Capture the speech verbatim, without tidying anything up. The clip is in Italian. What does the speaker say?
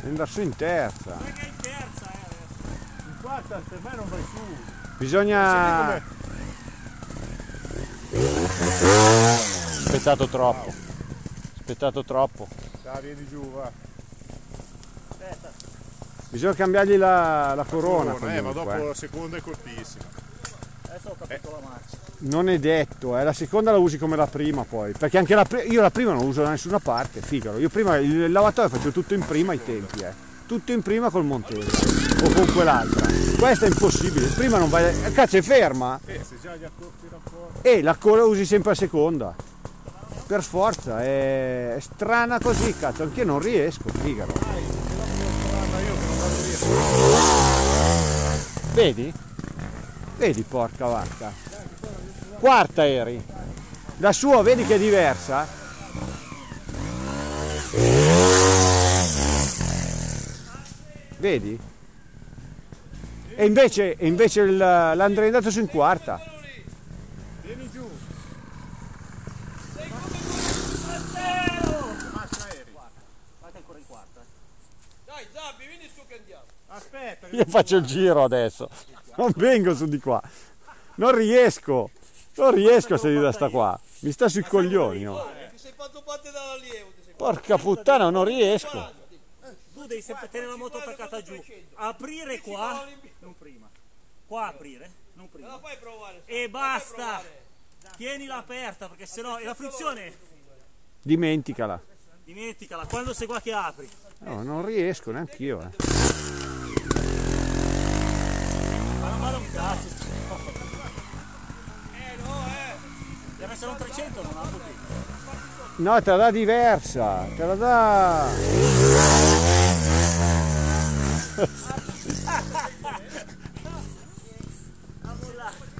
Devi andare su in terza. Non è che è in terza, eh, adesso. In quarta per me non vai su. Bisogna... Aspettato troppo. Aspettato troppo. Dai, vieni giù, va. Aspetta. Bisogna cambiargli la, la corona. corona eh, ma comunque, dopo eh. la seconda è cortissima. Adesso ho capito Eh. la marcia. Non è detto, eh. La seconda la usi come la prima poi. Perché anche la pri- io la prima non la uso da nessuna parte, figaro. Io prima il lavatoio facevo tutto in prima ai tempi, eh. Tutto in prima col Montese. O con quell'altra. Questa è impossibile. Prima non vai. Eh, cazzo, è ferma. Eh, se già gli accorti rapporti. E la coda usi sempre a seconda. Per forza, è, è strana così, cazzo, anche io non riesco, figaro. Dai, te la devo trovare io che non vado via. Vedi? Vedi, porca vacca. Quarta eri. La sua vedi che è diversa? Vedi? E invece, e invece il- l'andrei andato su in quarta. Vieni giù. Guarda ancora in quarta. Dai Zabbi, vieni su che andiamo. Aspetta. Io faccio il giro adesso. Non vengo su di qua. Non riesco. Non riesco a salire da sta qua. Mi sta sui coglioni. Oh. Ti sei fatto parte dall'allievo. ti sei Porca puttana, non riesco. Tu devi sempre tenere la moto attaccata giù. Aprire qua, non prima. Qua aprire, non fatto- La prima. fai provare. E basta. Tienila aperta perché sennò e la frizione Dimenticala. dimenticala quando sei qua che apri. No, non riesco neanche io. Eh. Ma non vale un cazzo. Eh no, eh. Deve essere un trecento, non apro più. No, te la dà diversa. Te la dà. A mollare.